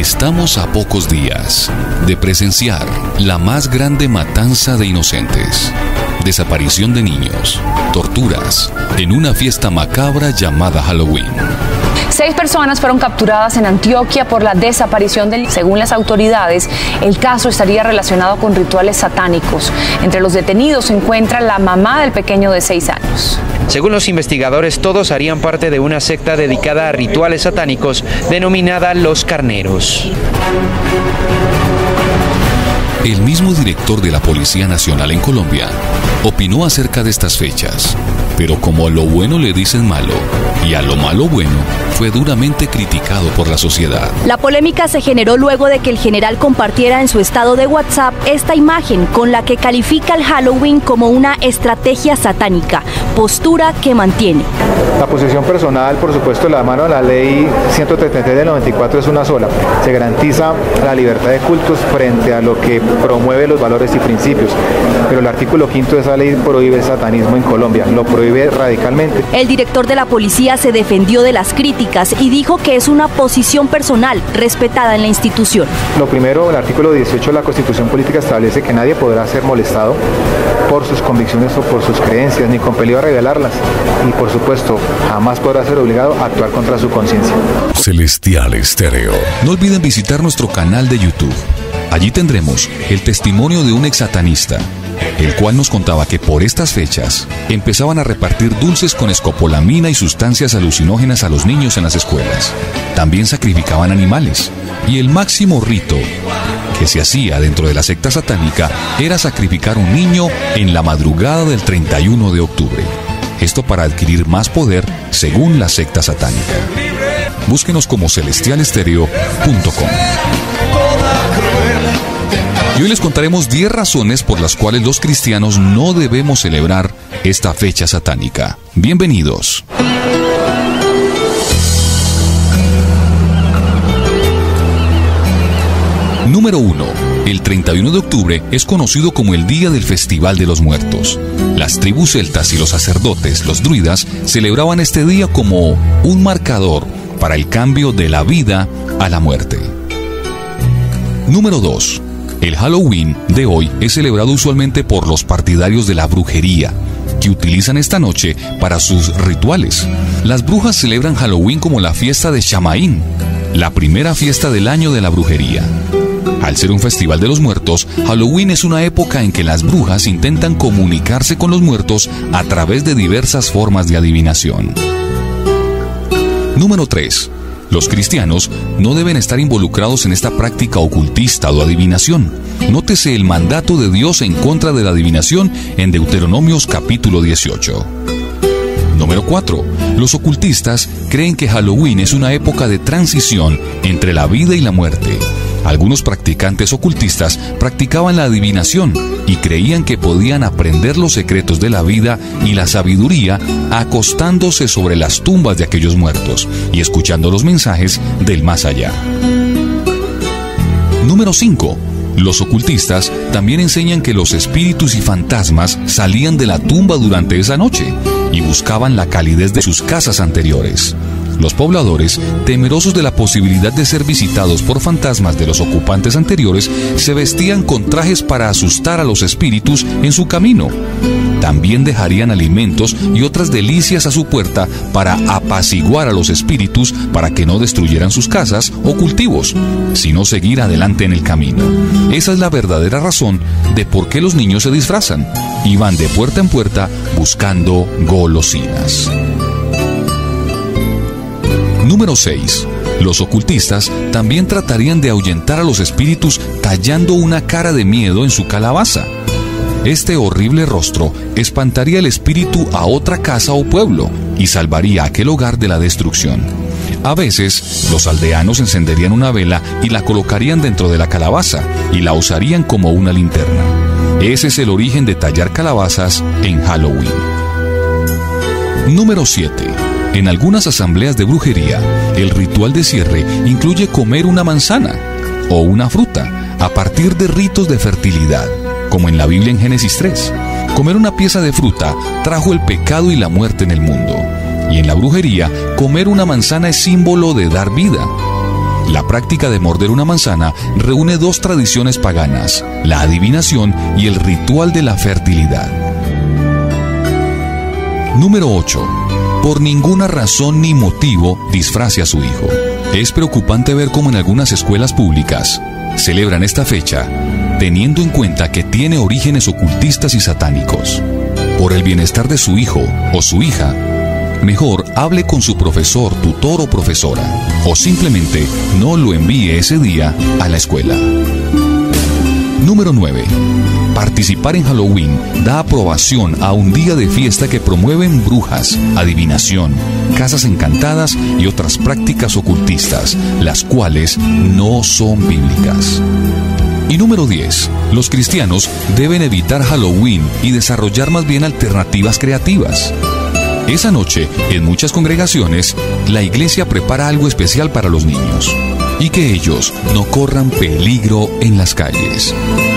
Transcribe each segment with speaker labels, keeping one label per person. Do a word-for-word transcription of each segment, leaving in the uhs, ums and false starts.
Speaker 1: Estamos a pocos días de presenciar la más grande matanza de inocentes, desaparición de niños, torturas, en una fiesta macabra llamada Halloween.
Speaker 2: Seis personas fueron capturadas en Antioquia por la desaparición del... Según las autoridades, el caso estaría relacionado con rituales satánicos. Entre los detenidos se encuentra la mamá del pequeño de seis años.
Speaker 3: Según los investigadores, todos harían parte de una secta dedicada a rituales satánicos denominada Los Carneros.
Speaker 1: El mismo director de la Policía Nacional en Colombia opinó acerca de estas fechas, pero como a lo bueno le dicen malo y a lo malo bueno, fue duramente criticado por la sociedad.
Speaker 4: La polémica se generó luego de que el general compartiera en su estado de WhatsApp esta imagen con la que califica el Halloween como una estrategia satánica, postura que mantiene.
Speaker 5: La posición personal, por supuesto, la mano de la ley ciento treinta y tres del noventa y cuatro es una sola. Se garantiza la libertad de cultos frente a lo que promueve los valores y principios, pero el artículo quinto de esa ley prohíbe el satanismo en Colombia, lo prohíbe radicalmente.
Speaker 4: El director de la policía se defendió de las críticas y dijo que es una posición personal respetada en la institución.
Speaker 5: Lo primero, el artículo dieciocho de la Constitución Política establece que nadie podrá ser molestado por sus convicciones o por sus creencias, ni compelido a revelarlas, y por supuesto, jamás podrá ser obligado a actuar contra su conciencia.
Speaker 1: Celestial Estéreo. No olviden visitar nuestro canal de YouTube. Allí tendremos el testimonio de un ex satanista, el cual nos contaba que por estas fechas empezaban a repartir dulces con escopolamina y sustancias alucinógenas a los niños en las escuelas. También sacrificaban animales, y el máximo rito que se hacía dentro de la secta satánica era sacrificar un niño en la madrugada del treinta y uno de octubre. Esto para adquirir más poder según la secta satánica. Búsquenos como celestial estéreo punto com. Y hoy les contaremos diez razones por las cuales los cristianos no debemos celebrar esta fecha satánica. Bienvenidos. Número uno. El treinta y uno de octubre es conocido como el Día del Festival de los Muertos. Las tribus celtas y los sacerdotes, los druidas, celebraban este día como un marcador para el cambio de la vida a la muerte. Número dos. El Halloween de hoy es celebrado usualmente por los partidarios de la brujería, que utilizan esta noche para sus rituales. Las brujas celebran Halloween como la fiesta de Shamaín, la primera fiesta del año de la brujería. Al ser un festival de los muertos, Halloween es una época en que las brujas intentan comunicarse con los muertos a través de diversas formas de adivinación. Número tres. Los cristianos no deben estar involucrados en esta práctica ocultista o adivinación. Nótese el mandato de Dios en contra de la adivinación en Deuteronomios capítulo dieciocho. Número cuatro. Los ocultistas creen que Halloween es una época de transición entre la vida y la muerte. Algunos practicantes ocultistas practicaban la adivinación y creían que podían aprender los secretos de la vida y la sabiduría acostándose sobre las tumbas de aquellos muertos y escuchando los mensajes del más allá. Número cinco. Los ocultistas también enseñan que los espíritus y fantasmas salían de la tumba durante esa noche y buscaban la calidez de sus casas anteriores. Los pobladores, temerosos de la posibilidad de ser visitados por fantasmas de los ocupantes anteriores, se vestían con trajes para asustar a los espíritus en su camino. También dejarían alimentos y otras delicias a su puerta para apaciguar a los espíritus para que no destruyeran sus casas o cultivos, sino seguir adelante en el camino. Esa es la verdadera razón de por qué los niños se disfrazan y van de puerta en puerta buscando golosinas. Número seis. Los ocultistas también tratarían de ahuyentar a los espíritus tallando una cara de miedo en su calabaza. Este horrible rostro espantaría el espíritu a otra casa o pueblo y salvaría aquel hogar de la destrucción. A veces, los aldeanos encenderían una vela y la colocarían dentro de la calabaza y la usarían como una linterna. Ese es el origen de tallar calabazas en Halloween. Número siete. En algunas asambleas de brujería, el ritual de cierre incluye comer una manzana o una fruta a partir de ritos de fertilidad, como en la Biblia en Génesis tres. Comer una pieza de fruta trajo el pecado y la muerte en el mundo. Y en la brujería, comer una manzana es símbolo de dar vida. La práctica de morder una manzana reúne dos tradiciones paganas, la adivinación y el ritual de la fertilidad. Número ocho. Por ninguna razón ni motivo disfrace a su hijo. Es preocupante ver cómo en algunas escuelas públicas celebran esta fecha teniendo en cuenta que tiene orígenes ocultistas y satánicos. Por el bienestar de su hijo o su hija, mejor hable con su profesor, tutor o profesora, o simplemente no lo envíe ese día a la escuela. Número nueve. Participar en Halloween da aprobación a un día de fiesta que promueven brujas, adivinación, casas encantadas y otras prácticas ocultistas, las cuales no son bíblicas. Y número diez. Los cristianos deben evitar Halloween y desarrollar más bien alternativas creativas. Esa noche, en muchas congregaciones, la iglesia prepara algo especial para los niños y que ellos no corran peligro en las calles.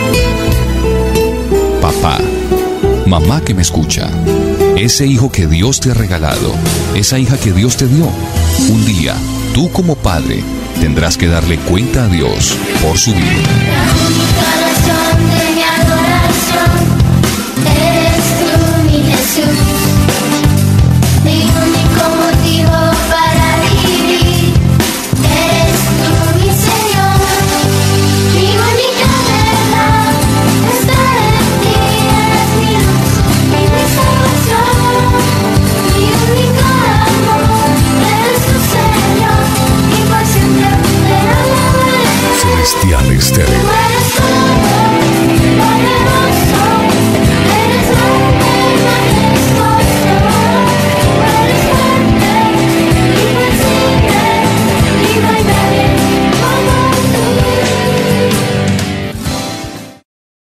Speaker 1: Papá, mamá que me escucha, ese hijo que Dios te ha regalado, esa hija que Dios te dio, un día, tú como padre, tendrás que darle cuenta a Dios por su vida.
Speaker 6: La única razón de mi adoración eres tú, mi Jesús. Mi único motivo para vivir eres tú, mi Señor. Mi única verdad está en ti, eres mi luz y mi salvación. Mi único amor eres tu Señor y por siempre te alabaré.
Speaker 1: Celestial Estéreo.